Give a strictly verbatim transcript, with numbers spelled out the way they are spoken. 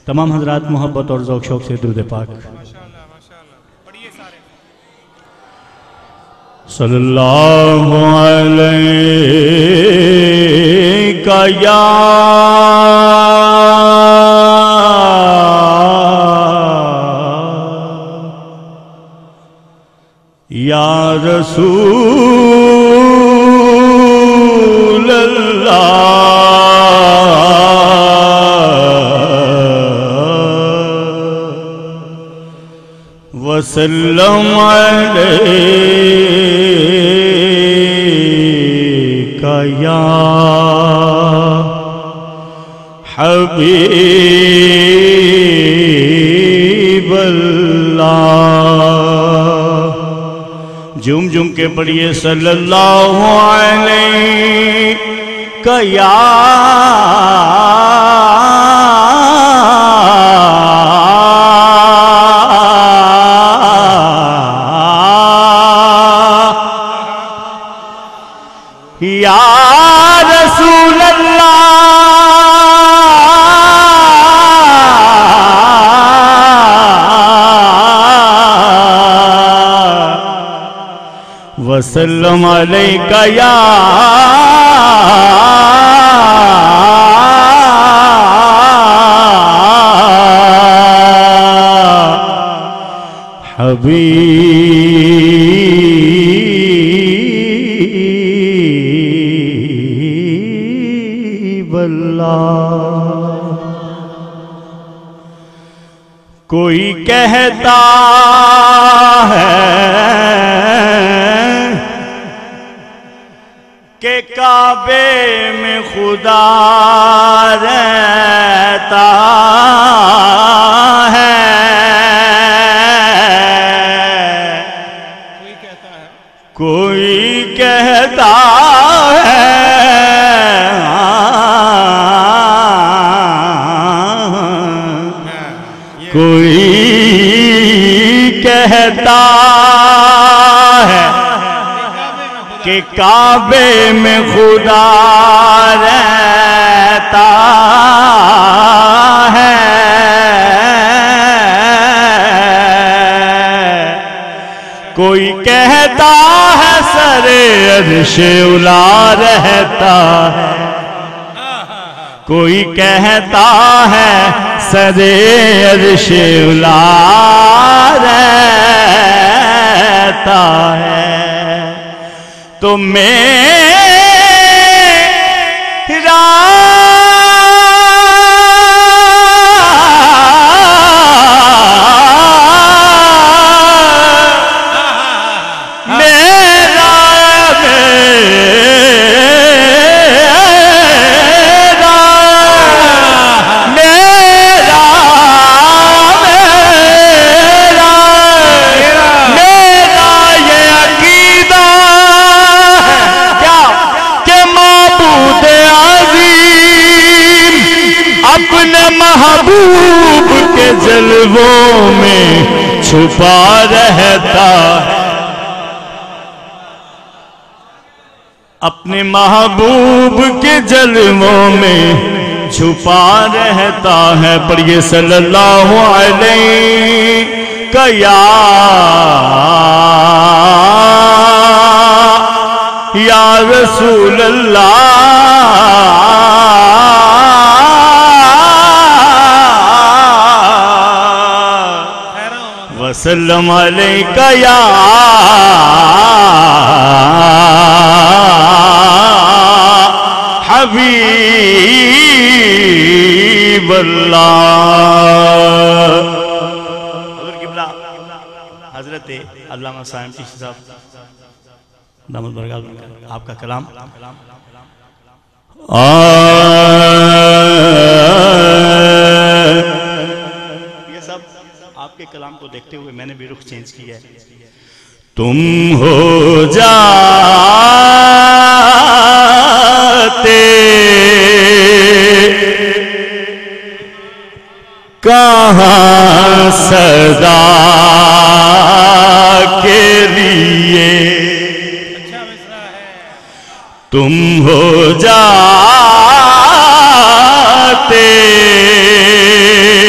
तमाम हजरात मोहब्बत और ज़ौक़ शौक़ से दुरूद पाक सल्लल्लाहु अलैका या या रसूल अल्लाह वसल्लम अलैका या हबीब अल्लाह। झूम झूम के पढ़िए सल्लल्लाहु अलैका या या रसूल अल्लाह वसल्लम अलैका या हबीब अल्लाह। कोई कहता है के काबे में खुदा रहता है, कोई कहता है कोई कहता है कि काबे में खुदा रहता है, कोई कहता है सरे अर्शे उला रहता है, कोई कहता है सरे अर्शे उला रहता है। तो मेरा महबूब के जलवों में छुपा रहता है, अपने महबूब के जलवों में छुपा रहता है। पढ़िए सल्लल्लाहु अलैका या या रसूल अल्लाह वसल्लम अलैका या हबीब अल्लाह। हजरत अल्लामा साइम चिश्ती साहब दामद बरकत आपका कलाम आपके कलाम को देखते हुए मैंने भी रुख चेंज किया है। तुम हो जाते कहाँ सदा के लिए, तुम हो जाते